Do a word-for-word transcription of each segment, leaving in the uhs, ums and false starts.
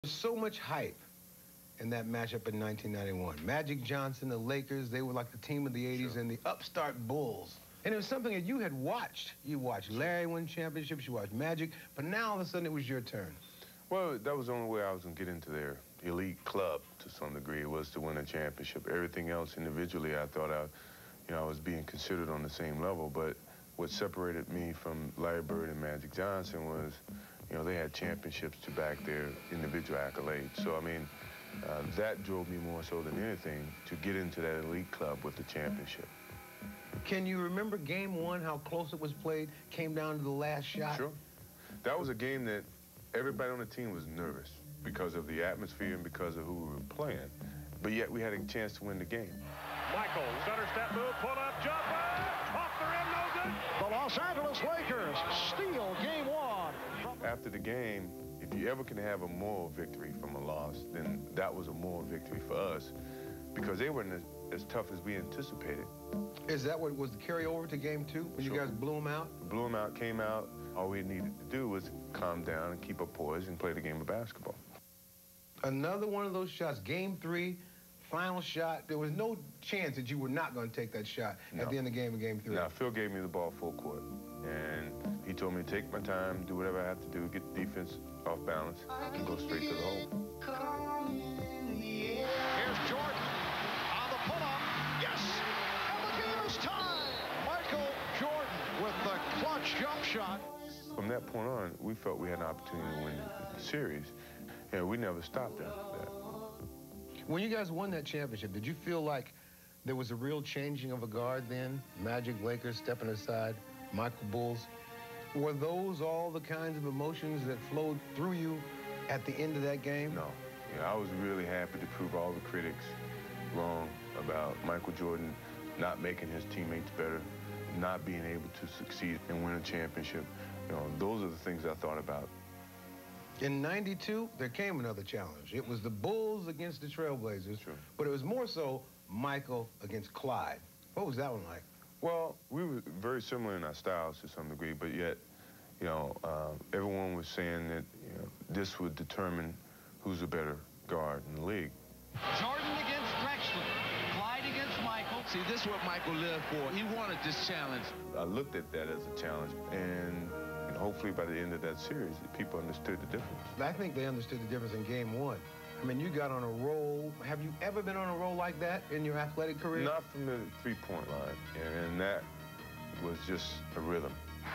So much hype in that matchup in nineteen ninety-one. Magic Johnson, the Lakers, they were like the team of the eighties, sure. And the upstart Bulls. And it was something that you had watched. You watched Larry win championships, you watched Magic, but now all of a sudden it was your turn. Well, that was the only way I was going to get into their elite club to some degree, was to win a championship. Everything else individually, I thought I, you know, I was being considered on the same level, but what separated me from Larry Bird and Magic Johnson was, you know, they had championships to back their individual accolades. So, I mean, uh, that drove me more so than anything to get into that elite club with the championship. Can you remember game one, how close it was played, came down to the last shot? Sure. That was a game that everybody on the team was nervous because of the atmosphere and because of who we were playing. But yet we had a chance to win the game. Michael, stutter step move, pull up, jumper, off the rim, no good. The Los Angeles Lakers steal game one. After the game, if you ever can have a moral victory from a loss, then that was a moral victory for us because they weren't as, as tough as we anticipated. Is that what was the carryover to game two, when sure. you guys blew them out? Blew them out, came out. All we needed to do was calm down and keep our poise and play the game of basketball. Another one of those shots, game three, final shot. There was no chance that you were not going to take that shot no. at the end of the game in game three. Now, Phil gave me the ball full court, and he told me to take my time, do whatever I have to do, get the defense off balance, and go straight to the hole. Here's Jordan on the pull-up. Yes! And the game is tied! Michael Jordan with the clutch jump shot. From that point on, we felt we had an opportunity to win the series, and we never stopped after that. When you guys won that championship, did you feel like there was a real changing of a guard then? Magic, Lakers stepping aside, Michael Bulls. Were those all the kinds of emotions that flowed through you at the end of that game? No. Yeah, I was really happy to prove all the critics wrong about Michael Jordan not making his teammates better, not being able to succeed and win a championship. You know, those are the things I thought about. In ninety-two, there came another challenge. It was the Bulls against the Trailblazers, True. But it was more so Michael against Clyde. What was that one like? Well, we were very similar in our styles to some degree, but yet, you know, uh, everyone was saying that you know, this would determine who's a better guard in the league. Jordan against Drexler, Clyde against Michael. See, this is what Michael lived for. He wanted this challenge. I looked at that as a challenge, and And hopefully by the end of that series, people understood the difference. I think they understood the difference in game one. I mean, you got on a roll. Have you ever been on a roll like that in your athletic career? Not from the three-point line, and, and that was just a rhythm.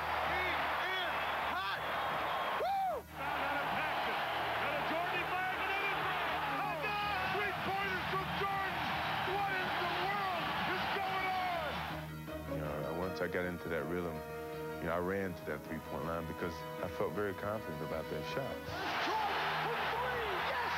You know, once I got into that rhythm, You know, I ran to that three-point line because I felt very confident about that shot. Jordan for three, yes!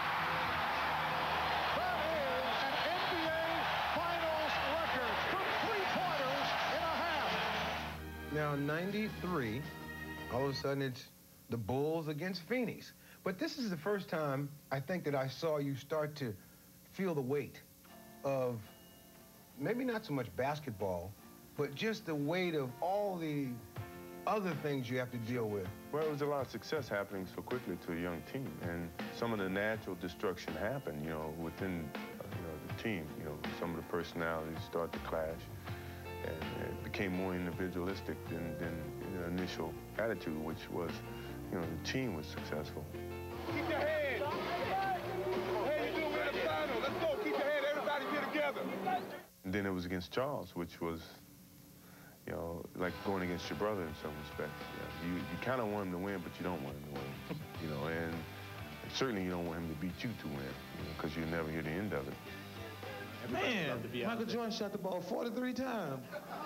That is an N B A Finals record for three-pointers in a half. Now, ninety-three, all of a sudden it's the Bulls against Phoenix. But this is the first time, I think, that I saw you start to feel the weight of maybe not so much basketball, but just the weight of all the other things you have to deal with. Well, there was a lot of success happening so quickly to a young team, and some of the natural destruction happened, you know, within uh, you know, the team. You know, some of the personalities started to clash, and it became more individualistic than, than the initial attitude, which was, you know, the team was successful. Keep your head. Hey, you do it in the final. Let's go. Keep your head. Everybody get together. And then it was against Charles, which was, you know, like going against your brother in some respects. You, know, you, you kind of want him to win, but you don't want him to win, you know, and certainly you don't want him to beat you to win, because you, know, you never hear the end of it. Man, Michael Jordan shot the ball forty-three times.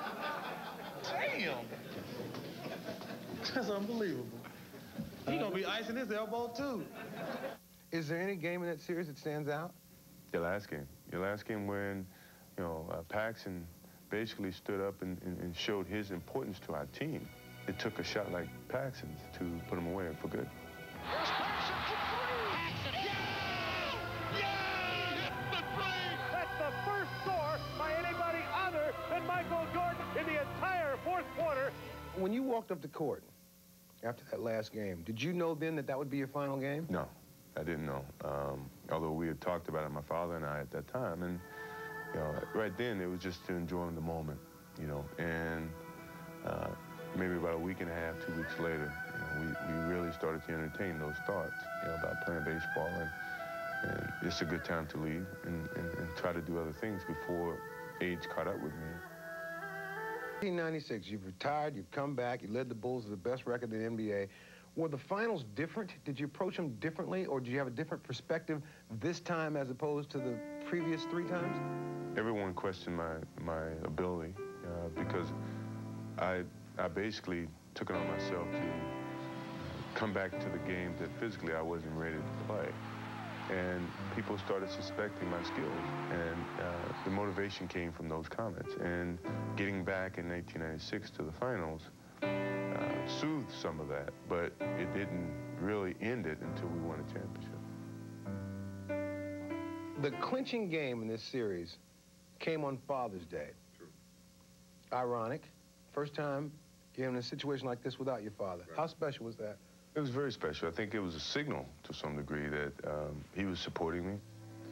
Damn! That's unbelievable. He gonna be icing his elbow, too. Is there any game in that series that stands out? Your last game. Your last game when, you know, uh, Paxson basically stood up and, and, and showed his importance to our team. It took a shot like Paxson's to put him away for good. Here's Paxson for three! Paxson, yeah! Yeah! The three! That's the first score by anybody other than Michael Jordan in the entire fourth quarter. When you walked up the court after that last game, did you know then that that would be your final game? No. I didn't know. Um, although we had talked about it, my father and I, at that time. And, you know, right then, it was just enjoying the moment, you know. And uh, maybe about a week and a half, two weeks later, you know, we, we really started to entertain those thoughts, you know, about playing baseball. And, and it's a good time to leave and, and, and try to do other things before age caught up with me. nineteen ninety-six, you've retired, you've come back, you led the Bulls to the best record in the N B A. Were the finals different? Did you approach them differently, or did you have a different perspective this time as opposed to the previous three times? Everyone questioned my, my ability uh, because I, I basically took it on myself to come back to the game that physically I wasn't ready to play. And people started suspecting my skills, and uh, the motivation came from those comments. And getting back in nineteen ninety-six to the finals uh, soothed some of that, but it didn't really end it until we won a championship. The clinching game in this series came on Father's Day. True. Ironic. First time you're in a situation like this without your father. Right. How special was that? It was very special. I think it was a signal to some degree that um, he was supporting me.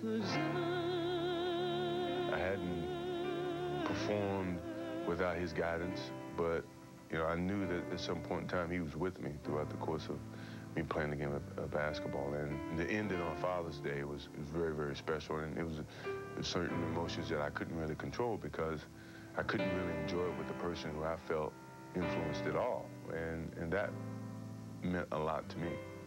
I hadn't performed without his guidance, but you know, I knew that at some point in time he was with me throughout the course of me playing the game of, of basketball. And to end it on Father's Day was, was very, very special. And it was, it was certain emotions that I couldn't really control because I couldn't really enjoy it with the person who I felt influenced it all. And, and that meant a lot to me.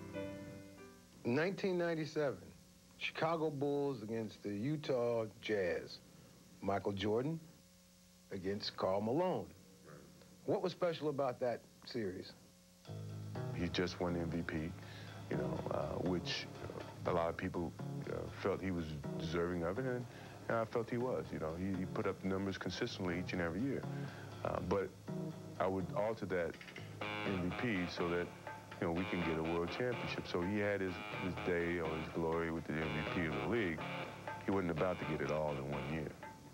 nineteen ninety-seven, Chicago Bulls against the Utah Jazz. Michael Jordan against Karl Malone. What was special about that series? He just won the M V P, you know, uh, which a lot of people uh, felt he was deserving of it, and, and I felt he was. You know, he, he put up the numbers consistently each and every year. Uh, but I would alter that M V P so that, you know, we can get a world championship. So he had his, his day or his glory with the M V P of the league. He wasn't about to get it all in one year.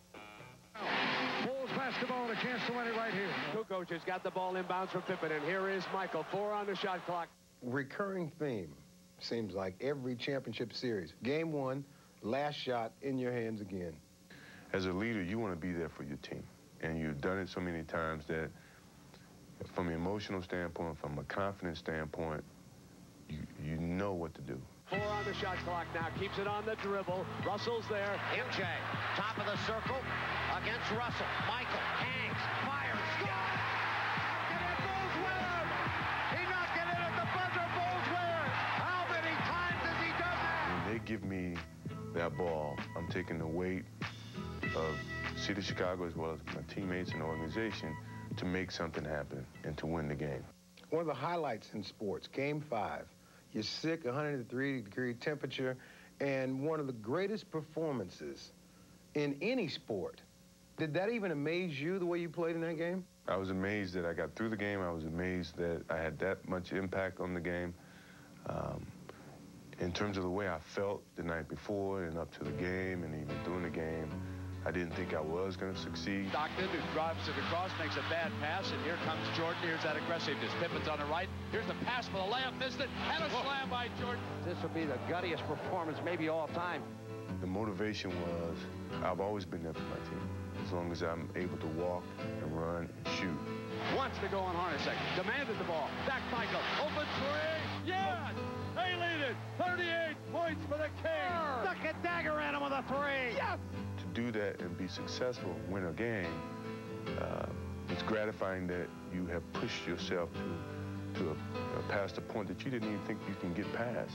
Bulls basketball and a chance to win it right here. Kukoc has got the ball inbounds from Pippen, and here is Michael. Four on the shot clock. Recurring theme, seems like every championship series. Game one, last shot in your hands again. As a leader, you want to be there for your team. And you've done it so many times that from an emotional standpoint, from a confidence standpoint, you, you know what to do. Four on the shot clock now. Keeps it on the dribble. Russell's there. M J, top of the circle against Russell. Michael hangs, fires, scores! And it Bulls win! He knocked it in at the buzzer. Bulls win! How many times has he done that? When they give me that ball, I'm taking the weight of the city of Chicago as well as my teammates and the organization to make something happen and to win the game. One of the highlights in sports, game five. You're sick, one hundred three degree temperature, and one of the greatest performances in any sport. Did that even amaze you, the way you played in that game? I was amazed that I got through the game. I was amazed that I had that much impact on the game. Um, in terms of the way I felt the night before and up to the game and even during the game, I didn't think I was going to succeed. Stockton, who drives it across, makes a bad pass, and here comes Jordan. Here's that aggressiveness. Pippen's on the right. Here's the pass for the layup, missed it, and a slam by Jordan. This will be the guttiest performance maybe all time. The motivation was, I've always been there for my team. As long as I'm able to walk and run and shoot. Wants to go on Hornacek. Demanded the ball. Back Michael. Open three. Yes! They lead it. thirty-eight points for the Kings. Stuck a dagger at him with a three. Yes! To do that and be successful, win a game, uh, it's gratifying that you have pushed yourself to, to a, a past a point that you didn't even think you can get past.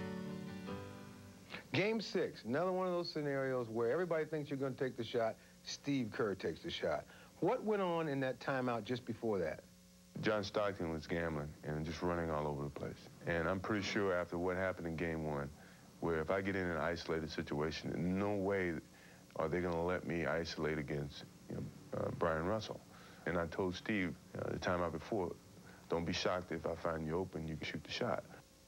Game six, another one of those scenarios where everybody thinks you're going to take the shot. Steve Kerr takes the shot. What went on in that timeout just before that? John Stockton was gambling and just running all over the place. And I'm pretty sure after what happened in game one, where if I get in an isolated situation, no way are they going to let me isolate against you know, uh, Brian Russell. And I told Steve uh, the time out before, don't be shocked if I find you open, you can shoot the shot.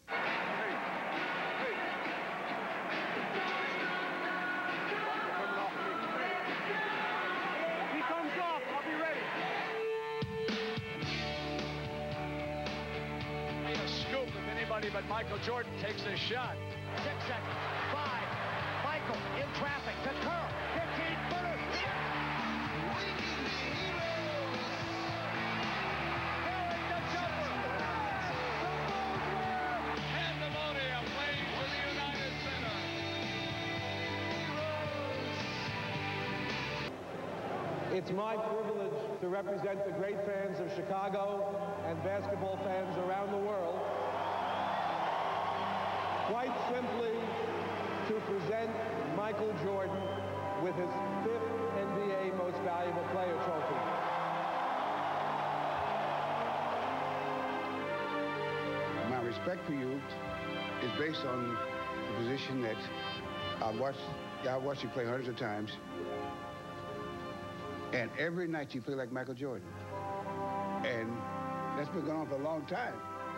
He comes off. I'll be ready. Be a scoop if anybody but Michael Jordan takes a shot. Six seconds. Five. Michael in traffic to Curl. fifteen footer. It's my privilege to represent the great fans of Chicago and basketball fans around the world, quite simply to present Michael Jordan with his fifth N B A Most Valuable Player trophy. My respect for you is based on the position that I've watched, I've watched you play hundreds of times. And every night you play like Michael Jordan. And that's been going on for a long time.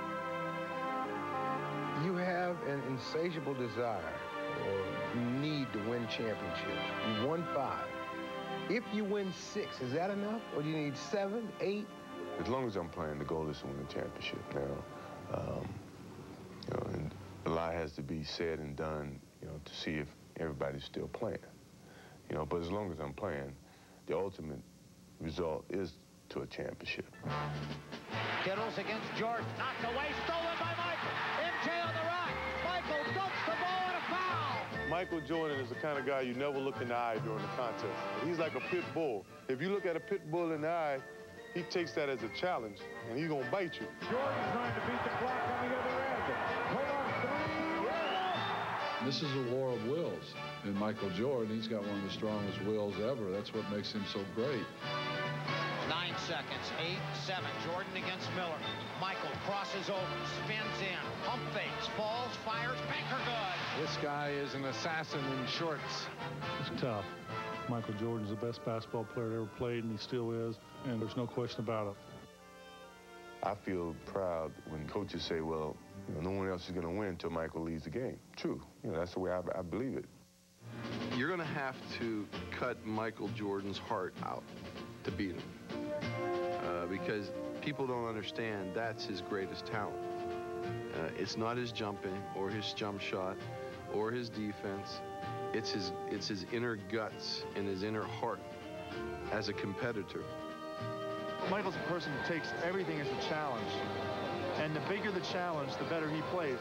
You have an insatiable desire or need to win championships. You won five. If you win six, is that enough? Or do you need seven, eight? As long as I'm playing, the goal is to win the championship. Now, um, you know, and a lot has to be said and done, you know, to see if everybody's still playing. You know, but as long as I'm playing, the ultimate result is to a championship. Kittles against Jordan. Knocked away, stolen by Michael. M J on the right. Michael dunks the ball and a foul. Michael Jordan is the kind of guy you never look in the eye during the contest. He's like a pit bull. If you look at a pit bull in the eye, he takes that as a challenge, and he's going to bite you. Jordan trying to beat the clock on the other end. Pull up three. Yeah. This is a war of wills. And Michael Jordan, he's got one of the strongest wills ever. That's what makes him so great. Nine seconds, eight, seven. Jordan against Miller. Michael crosses over, spins in, pump fakes, falls, fires, banker good. This guy is an assassin in shorts. It's tough. Michael Jordan's the best basketball player that ever played, and he still is, and there's no question about it. I feel proud when coaches say, well, you know, no one else is going to win until Michael leaves the game. True. You know, that's the way I, I believe it. You're going to have to cut Michael Jordan's heart out to beat him. Uh, because people don't understand that's his greatest talent. Uh, it's not his jumping or his jump shot or his defense. It's his, it's his inner guts and his inner heart as a competitor. Michael's a person who takes everything as a challenge. And the bigger the challenge, the better he plays.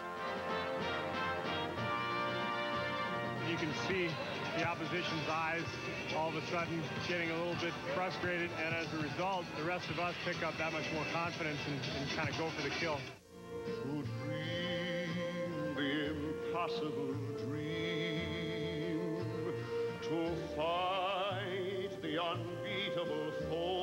You can see the opposition's eyes all of a sudden getting a little bit frustrated, and as a result, the rest of us pick up that much more confidence and, and kind of go for the kill. To dream the impossible dream, to fight the unbeatable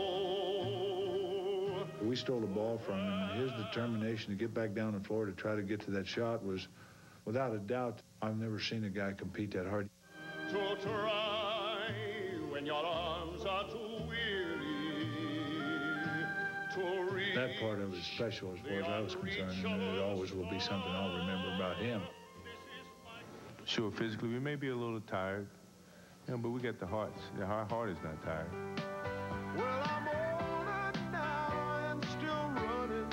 foe. We stole the ball from him, and his determination to get back down the floor to try to get to that shot was, without a doubt, I've never seen a guy compete that hard. To try when your arms are too weary, to reach That part of it is special as far as I was concerned, and it always will be something I'll remember about him. Sure, physically, we may be a little tired, you know, but we got the hearts. Our heart is not tired. Well, I'm older now and still running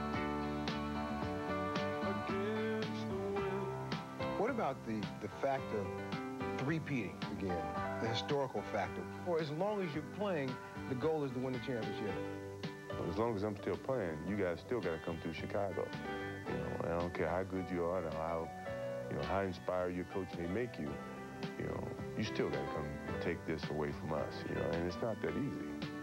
against the wind. What about the, the fact of repeating again, the historical factor? Or as long as you're playing, the goal is to win the championship? As long as I'm still playing, you guys still got to come through Chicago. You know, I don't care how good you are, or how, you know, how inspired your coach may make you. You know, you still got to come and take this away from us. You know, and it's not that easy.